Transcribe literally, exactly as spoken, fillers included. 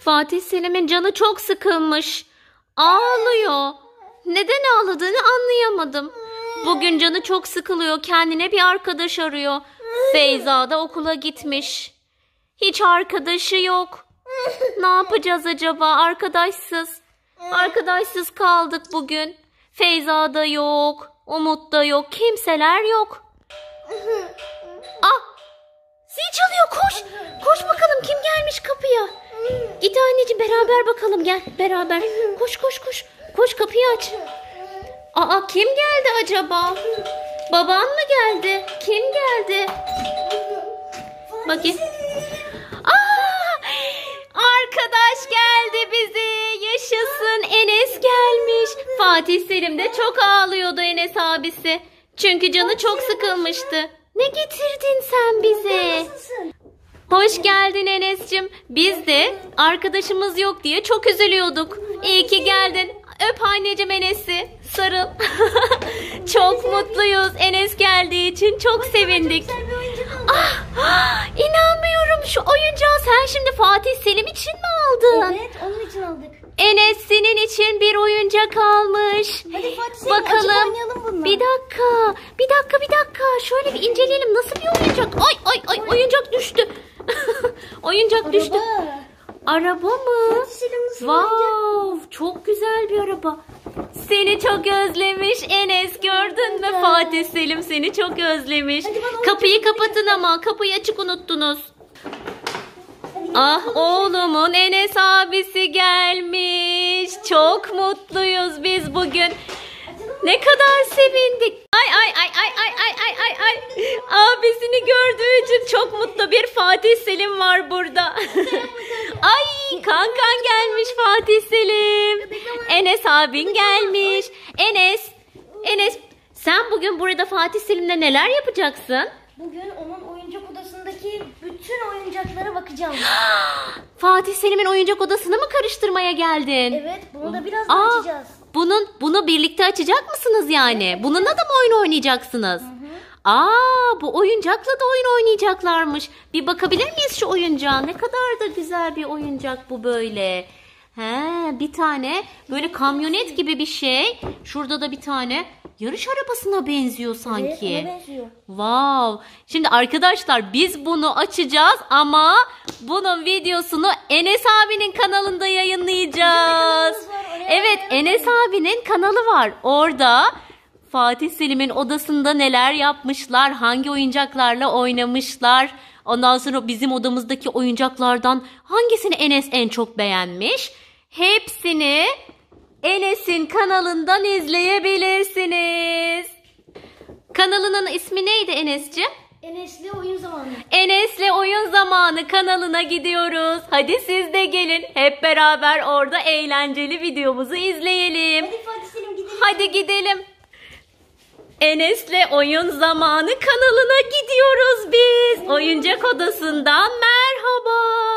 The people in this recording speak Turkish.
Fatih Selim'in canı çok sıkılmış. Ağlıyor. Neden ağladığını anlayamadım. Bugün canı çok sıkılıyor. Kendine bir arkadaş arıyor. Feyza da okula gitmiş. Hiç arkadaşı yok. Ne yapacağız acaba? Arkadaşsız. Arkadaşsız kaldık bugün. Feyza da yok. Umut da yok. Kimseler yok. Ah! Zil çalıyor. Koş. Koş bakalım kim gelmiş kapıya. Git anneciğim, beraber bakalım, gel beraber. Koş koş koş. Koş, kapıyı aç. Aa, kim geldi acaba? Baban mı geldi? Kim geldi? Bakayım. Aa! Arkadaş geldi bizi. Yaşasın, Enes gelmiş. Fatih Selim de çok ağlıyordu, Enes abisi. Çünkü canı çok sıkılmıştı. Ne getirdin sen bize? Hoş geldin Enes'cim. Biz de arkadaşımız yok diye çok üzülüyop. İyi ki geldin. Öp anneciğim Enes'i. Sarıl. Çok mutluyuz. Enes geldiği için çok sevindik. Ah, ah, inanmıyorum, şu oyuncağı sen şimdi Fatih Selim için mi aldın? Evet, onun için aldık. Enes senin için bir oyuncak almış. Hadi Fatih Selim, bakalım. Bununla. Bir dakika. Bir dakika bir dakika. Şöyle bir inceleyelim. Nasıl bir oyuncak? Ay ay ay, oyuncak düştü. Oyuncak Araba. düştü. Araba mı? Fatih Selim nasıl Wow, çok güzel bir araba. Seni çok özlemiş Enes, gördün mü? Fatih Selim seni çok özlemiş. Kapıyı kapatın ama, kapıyı açık unuttunuz. Ah, oğlumun Enes abisi gelmiş. Çok mutluyuz biz bugün. Ne kadar sevindik. Ay ay ay ay ay ay ay ay ay. Abisini gördüğü için çok mutlu bir Fatih Selim var burada. Ay, kankan gelmiş Fatih Selim. Enes abin gelmiş. Enes, Enes sen bugün burada Fatih Selim'le neler yapacaksın? Bugün onun oyuncak odasındaki bütün oyuncaklara bakacağım. Fatih Selim'in oyuncak odasını mı karıştırmaya geldin? Evet, bunu da biraz Aa, açacağız. Bunun, bunu birlikte açacak mısınız yani? Bununla da mı oyun oynayacaksınız? Hı hı. Aa, bu oyuncakla da oyun oynayacaklarmış. Bir bakabilir miyiz şu oyuncağa? Ne kadar da güzel bir oyuncak bu böyle. He, bir tane böyle kamyonet gibi bir şey. Şurada da bir tane yarış arabasına benziyor sanki. Evet, ona benziyor. Wow. Şimdi arkadaşlar biz bunu açacağız ama bunun videosunu Enes abinin kanalında yayınlayacağız. Evet, Enes abinin kanalı var. Orada Fatih Selim'in odasında neler yapmışlar, hangi oyuncaklarla oynamışlar. Ondan sonra bizim odamızdaki oyuncaklardan hangisini Enes en çok beğenmiş? Hepsini Enes'in kanalından izleyebilirsiniz. Kanalının ismi neydi Enes'ciğim? Enes'le oyun zamanı. Enes'le oyun zamanı kanalına gidiyoruz. Hadi siz de gelin. Hep beraber orada eğlenceli videomuzu izleyelim. Hadi Fatih Selim gidelim. Hadi gidelim. Enes'le oyun zamanı kanalına gidiyoruz biz. Oyuncak odasından merhaba.